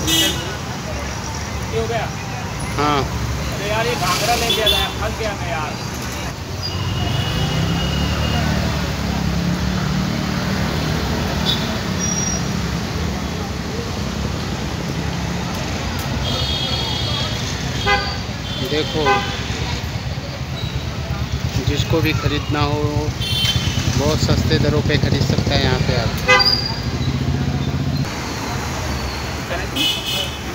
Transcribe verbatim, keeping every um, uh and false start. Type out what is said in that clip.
ये हो गया। हाँ अरे यार ये घाघरा ले लिया था, फंस गया मैं यार। देखो, जिसको भी ख़रीदना हो बहुत सस्ते दरों पे ख़रीद सकता है यहाँ पे आप।